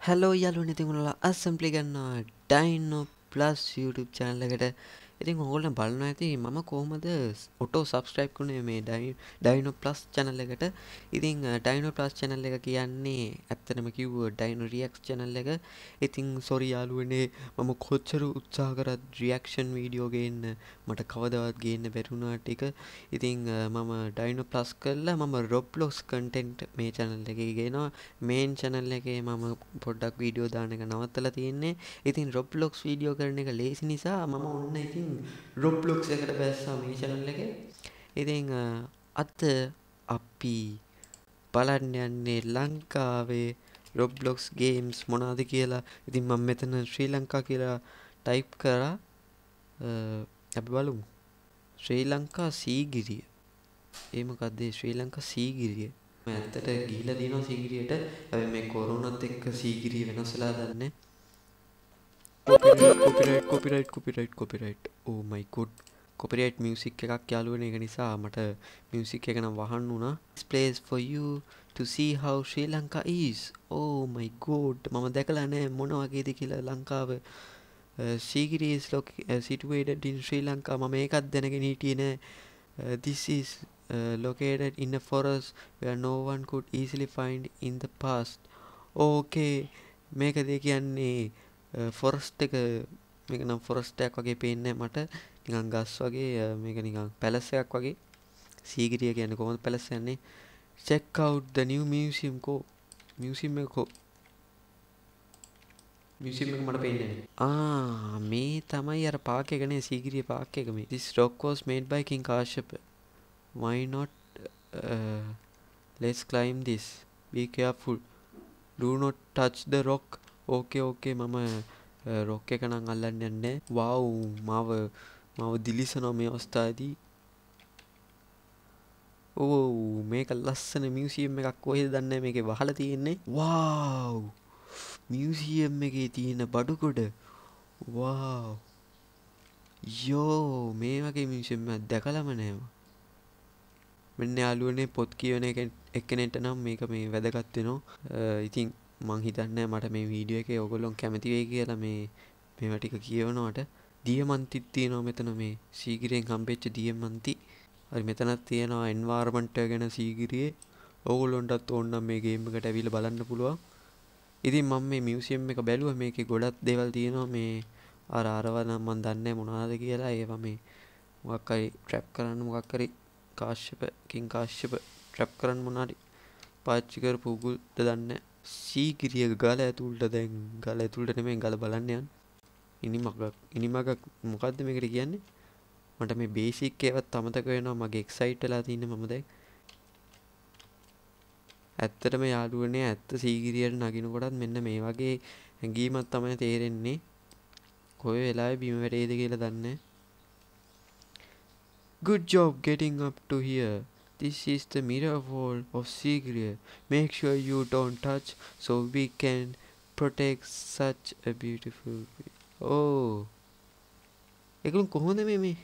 Hello යාළුවනේ ඉතින් ඔයාලා assembly ගන්නවා Dino Plus YouTube channel එකට. ඉතින් ඔයගොල්ලෝ බලනවා ඇති මම කොහොමද auto subscribe කරන්නේ මේ Dino Plus channel එකට. ඉතින් Dino Plus channel එක කියන්නේ ඇත්තටම කිව්වොත් Dino Reacts channel එක. ඉතින් sorry යාළුවනේ මම කොච්චර උත්සාහ කරත් reaction video ගේන්න මට කවදාවත් ගේන්න බැරි වුණා ටික. ඉතින් මම Dino Plus කරලා මම Roblox content මේ channel එකේ ගේනවා. මේන් channel එකේ මම පොඩ්ඩක් වීඩියෝ දාන එක නවත්තලා තියෙන්නේ. ඉතින් Roblox වීඩියෝ කරන එක ලේසි නිසා මම ඔන්න ඉතින් Roblox එකට බැස්සා මේ channel එකේ. ඉතින් අද අපි බලන්න යන්නේ ලංකාවේ Roblox games මොනවද කියලා. ඉතින් මම මෙතන ශ්‍රී ලංකා කියලා ටයිප් කරා. අපි බලමු. ශ්‍රී ලංකා සීගිරිය. ඒ මොකද්ද ශ්‍රී ලංකා සීගිරිය? මම ඇත්තට ගිහිලා දිනවා සීගිරියට. හැබැයි මේ කොරෝනාත් එක්ක සීගිරිය වෙනස් වෙලා දන්නේ. copyright oh my god copyright music එකක් යාළුවනේ. ඒක නිසා මට music එක නම් වහන්න වුණා. This place for you to see how Sri Lanka is. Oh my god මම දැකලා නැහැ මොන වගේද කියලා ලංකාව. Sigiri is situated in Sri Lanka. මම ඒකත් දැනගෙන හිටියේ නෑ. This is located in a forest where no one could easily find in the past. Okay මේක දෙ කියන්නේ forest එක. මේක නම් forest එකක් වගේ පේන්නේ මට. නිකන් ගස් වගේ මේක නිකන් පැලස් එකක් වගේ. සීගිරිය කියන්නේ කොහොමද පැලස් යන්නේ? Check out the new museum ko. museum එක ko museum එක මට පේන්නේ නැහැ. මේ තමයි අර පාක් එකනේ සීගිරිය පාක් එක මේ. This rock was made by King Kashyapa. Why not let's climb this. Be careful. Do not touch the rock. Okay මම rock එක නම් අල්ලන්න යන්නේ. wow මාව දිලිසනවා මේ අවස්ථාවේදී. මේක ලස්සන මියුසියම් එකක්. කොහෙද දන්නේ මේකේ වහලා තියෙන්නේ. wow මියුසියම් එකේ තියෙන බඩුකොඩ. wow යෝ මේ වගේ මියුසියම් එකක් දැකලම නෑ. මෙන්න යාළුවනේ පොත් කියවන එක්කෙනෙක්ට නම් මේක මේ වැදගත් වෙනවා. ඉතින් මං හිතන්නේ මට මේ වීඩියෝ එකේ ඔයගොල්ලෝ කැමති වෙයි කියලා මේවා ටික කියවනවට. දියමන්තිත් තියෙනවා මෙතන මේ සීගිරියෙන් හම්බෙච්ච දියමන්ති. හරි මෙතනත් තියෙනවා එන්වයරන්මන්ට් එක ගැන සීගිරියේ. ඕගොල්ලොන්ටත් ඕන නම් මේ ගේම් එකට ඇවිල්ලා බලන්න පුළුවන්. ඉතින් මම මේ මියුසියම් එක බැලුවා. මේකේ ගොඩක් දේවල් තියෙනවා. මේ අරව නම් මන් දන්නේ මොනවද කියලා. ඒවා මේ මොකක් හරි ට්‍රැප් කරන්න මොකක් හරි කින් කාශ්‍යප ට්‍රැප් කරන්න මොනාරි පාච්චි කරපු උගුල්ද දන්නේ. සීගිරිය ගල ඇතුළට දැන් ගල ඇතුළට නෙමෙයි ගල බලන්න යන්න. ඉනිමගක් මොකද්ද මේකට කියන්නේ? මට මේ බේසික් ඒවත් අමතක වෙනවා. මගේ එක්සයිට් වෙලා තින්නේ මම දැන්. ඇත්තටම යාළුවනේ ඇත්ත සීගිරියට නගිනකොටත් මෙන්න මේ වගේ හැඟීමක් තමයි තේරෙන්නේ. කොයි වෙලාවෙ බිම වැටේද කියලා දන්නේ. Good job getting up to here. This is the mirror wall of Sigiriya. Make sure you don't touch so we can protect such a beautiful oh. ඒගොල්ලෝ කොහොමද මේ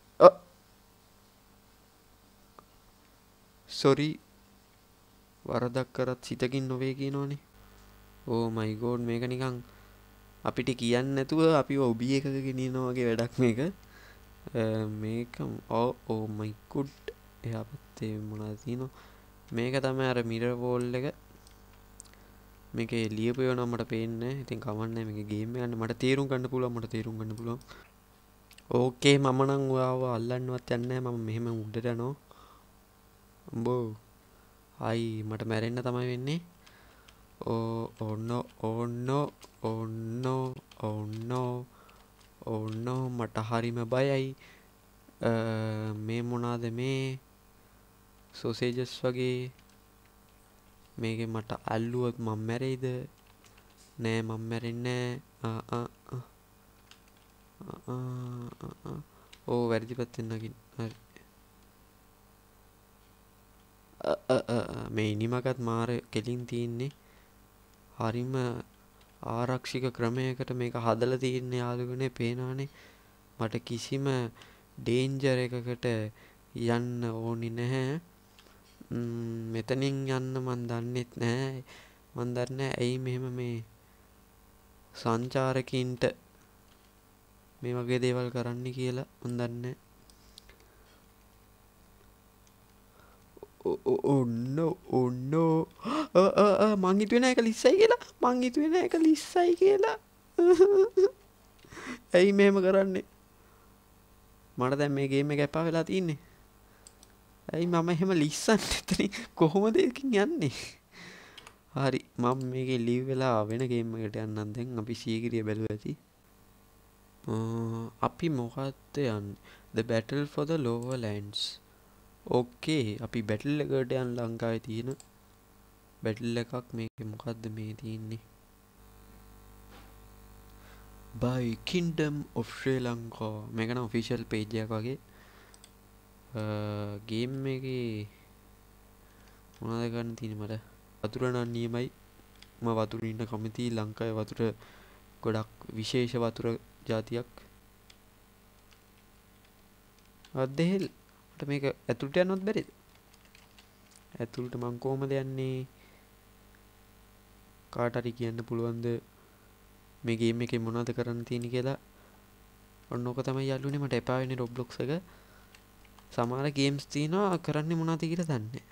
sorry වරදක් කරත් සිතකින් නොවේ කියනෝනේ. oh my god මේක නිකන් අපිට කියන්නේ නැතුව අපි ඔබී එකක ගෙනියනවා වගේ වැඩක් මේක. මේක oh my god එහා පැත්තේ මොනවද තියෙනව. මේක තමයි අර මිරර් වෝල් එක. මේකේ ලියපු ඒවා නම් මට පේන්නේ. ඉතින් කවන්නේ මේකේ ගේම් එක ගන්න මට තේරුම් ගන්න පුළුවන්. ඕකේ මම නම් ඔයාව අල්ලන්නවත් යන්නේ නැහැ. මම මෙහෙම උඩට යනවා. අම්බෝ හයි මට මැරෙන්න තමයි වෙන්නේ. oh no මට හරිම බයයි. මේ මොනවාද මේ සොසේජස් වගේ. මේකේ මට අල්ලුවොත් මම මැරෙයිද? නෑ මම මැරෙන්නේ නෑ. වැරදි පැත්තෙන් නගින්න. හරි. මේ ඉනිමකත් මාර කෙලින් තියෙන්නේ. හරිම ආරක්ෂික ක්‍රමයකට මේක හදලා තියෙන්නේ යාළුවනේ. පේනවනේ මට කිසිම ඩේන්ජර් එකකට යන්න ඕනි නැහැ. මෙතනින් යන්න මන් දන්නෙත් නැහැ. මන් දන්නේ ඇයි මෙහෙම මේ සංචාරකින්ට මේ වගේ දේවල් කරන්න කියලා මන් දන්නේ. ඔන්නෝ මං හිතුවේ නෑ ඒක ලිස්සයි කියලා. මං හිතුවේ නෑ ඒක ලිස්සයි කියලා. ඇයි මෙහෙම කරන්නේ? මට දැන් මේ ගේම් එක එපා වෙලා තින්නේ. ඇයි මම එහෙම ලිස්සන්නේ එතනින්? කොහොමද ඒකකින් යන්නේ? හරි මම මේකේ ලීව් වෙලා වෙන ගේම් එකකට යන්නම් දැන්. අපි සීගිරිය බැලුවා ඇති. අපි මොකක්ද යන්නේ? The battle for the lower lands. ඕකේ අපි බැටල් එකට යන ලංකාවේ තියෙන බැටල් එකක්. මේකේ මොකද්ද මේ තියෙන්නේ? by Kingdom of Sri Lanka. මේක නම් ඔෆිෂියල් පේජ් එකක් වගේ. ගේම් එකේ මොනවද ගන්න තියෙන්නේ මට? වතුර නම් නියමයි. මම වතුර ඉන්න කැමති. ලංකාවේ වතුර ගොඩක් විශේෂ වතුර జాතියක්. what the hell? මට මේක ඇතුළට යන්නවත් බැරිද? ඇතුළට මං කොහමද යන්නේ? කාට හරි කියන්න පුළුවන්ද මේ ගේම් එකේ මොනවද කරන්න තියෙන්නේ කියලා? ඔන්න ඕක තමයි යාළුවනේ මට එපා වෙන්නේ Roblox එක. සමහර ගේම්ස් තියෙනවා කරන්නේ මොනවද කියලා දන්නේ.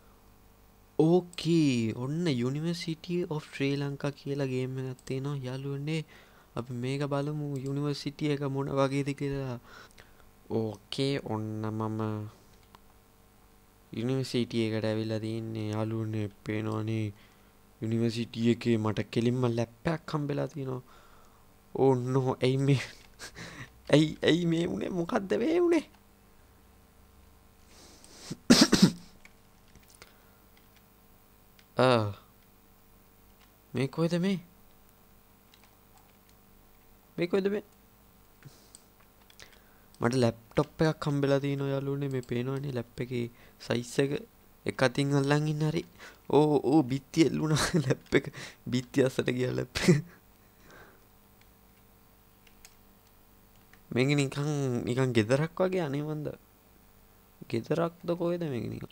ඕකේ ඔන්න University of Sri Lanka කියලා ගේම් එකක් තියෙනවා යාළුවනේ. අපි මේක බලමු යුනිවර්සිටි එක මොන වගේද කියලා. ඕකේ ඔන්න මම යුනිවර්සිටි එකට ඇවිල්ලා තින්නේ යාළුවනේ. පේනවනේ යුනිවර්සිටි එකේ මට කෙලින්ම ලැප් එකක් හම්බෙලා තියෙනවා. ඕන්නෝ ඇයි මේ ඇයි මේ උනේ? මොකද්ද මේ උනේ? මේ කොහෙද මේ? මේ කොහෙද මේ? මට ලැප්ටොප් එකක් හම්බෙලා තියෙනවා යාළුවනේ. මේ පේනවනේ ලැප් එකේ සයිස් එක අතින් අල්ලන් ඉන්න හරි. ඕ බිත්තිය එල්ලුණා ලැප් එක. බිත්තිය අස්සට ගියා ලැප් එක. මේක නිකන් ගෙදරක් වගේ අනේ මන්ද. ගෙදරක්ද කොහෙද මේක නිකන්?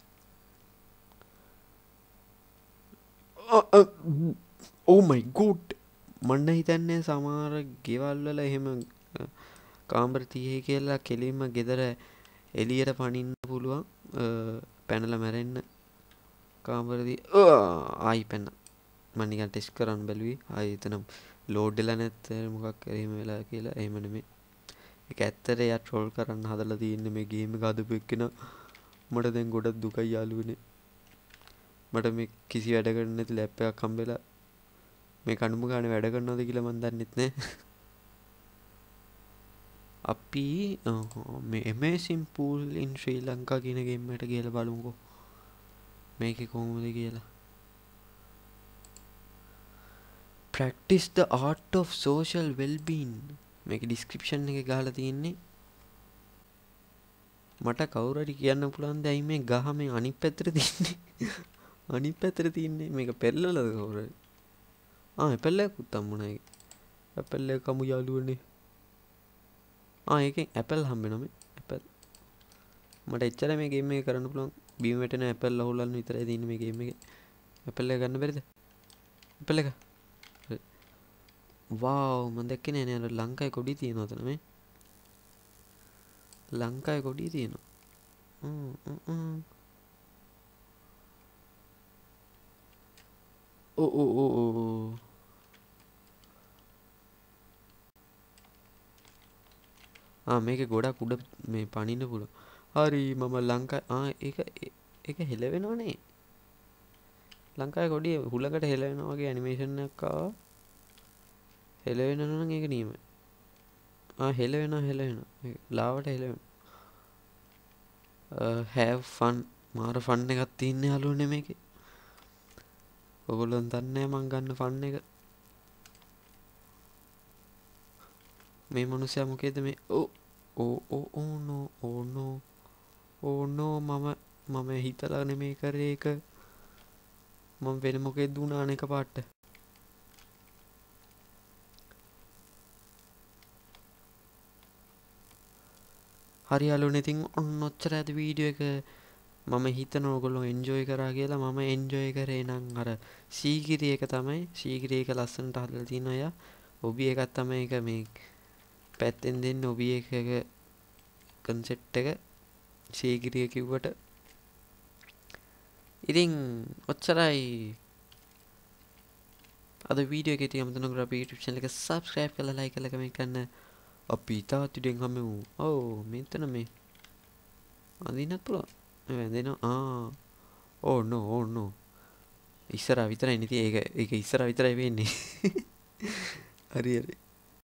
oh my god මන්න හිතන්නේ සමහර ගෙවල් වල එහෙම කාමර 30 කියලා කෙලින්ම ගෙදර එළියට පනින්න පුළුවන්. පැනලා මැරෙන්න කාමරදී ආයි පැන්න. මම නිකන් ටෙස්ට් කරන්න බැලුවේ. ආයි එතන ලෝඩ් වෙලා නැත්නම් මොකක් හරි එහෙම වෙලා කියලා. එහෙම නෙමෙයි. ඒක ඇත්තට එයා ට්‍රෝල් කරන්න හදලා තියෙන්නේ මේ ගේම් එක හදපු එක්කෙනා. මට දැන් ගොඩක් දුකයි යාළුවනේ. මට මේ කිසි වැඩකට නැති ලැප් එකක් හම්බෙලා මේ කණුම ගානේ වැඩ කරනවද කියලා මන් දන්නෙත් නෑ. අපි මේ Amazing Pool in Sri Lanka කියන ගේම් එකට ගිහලා බලමුකෝ. මේකේ කොහොමද කියලා. Practice the art of social well-being. මේකේ description එකේ ගහලා තියෙන්නේ. මට කවුරු හරි කියන්න පුළුවන් ද ඇයි මේ ගහ මේ අනිත් පැත්තට තියන්නේ? අනිත් පැත්තට තියන්නේ මේක පෙරලලද කවුරු හරි? ඇපල් එකකුත් හම්බුණා ඒකේ. ඇපල් එක කමු යාළුවනේ. ඒකෙන් ඇපල් හම්බෙනවා මේ. ඇපල්. මට එච්චර මේ ගේම් එක කරන්න පුළුවන්. බීම වැටෙන ඇපල් අහුලන්න විතරයි තියෙන්නේ මේ ගේම් එකේ. ඇපල් එක ගන්න බැරිද? ඇපල් එක. wow මම දැක්කේ නෑ නේ ලංකාවේ කොඩිය තියෙනවා තන මේ. ලංකාවේ කොඩිය තියෙනවා. මේක ගොඩක් උඩ මේ පනින්න පුළුවන්. හරි මම ඒක හෙලවෙනවනේ. ලංකාවේ කොඩිය හුලකට හෙලවෙනවා වගේ ඇනිමේෂන් එකක් ආවා. හෙලවෙනවා නම් ඒක නියමයි. හෙලවෙනවා. ලාවට හෙලවෙනවා. have fun. මාර ෆන් එකක් තියෙන්නේ යාළුවනේ මේකේ. ඔයගොල්ලෝ දන්නේ මං ගන්න ෆන් එක. මේ මිනිස්සයා මොකේද මේ? නෝ මම හිතලා නෙමෙයි කරේ ඒක. මම වෙන මොකේද දුනාන එක පාට. හරි යාළුවනේ ඉතින් ඔන්න ඔච්චර ඇද වීඩියෝ එක. මම හිතන ඕගොල්ලෝ එන්ජොයි කරා කියලා. මම එන්ජොයි කරේ නම් අර සීගිරි එක තමයි. සීගිරි එක ලස්සනට හදලා තියෙනවා යා. ඔබි එකක් තමයි ඒක මේ පැත්තෙන් දෙන්නේ ඔබි එක කන්සෙප්ට් එක සීගිරිය කිව්වට. ඉතින් ඔච්චරයි අද වීඩියෝ එකේ තියෙන අමතන කර අපේ YouTube channel එක subscribe කරලා like කරලා comment කරන්න. අපි තවත් වීඩියෝෙන් හම්බෙමු. ඔව් මෙතන මේ අඳින්නත් පුළුවන්. මේ වැඳෙනවා. ඕ නෝ ඉස්සරහ විතරයි නේ තියෙන්නේ. ඒක ඉස්සරහ විතරයි වෙන්නේ. හරි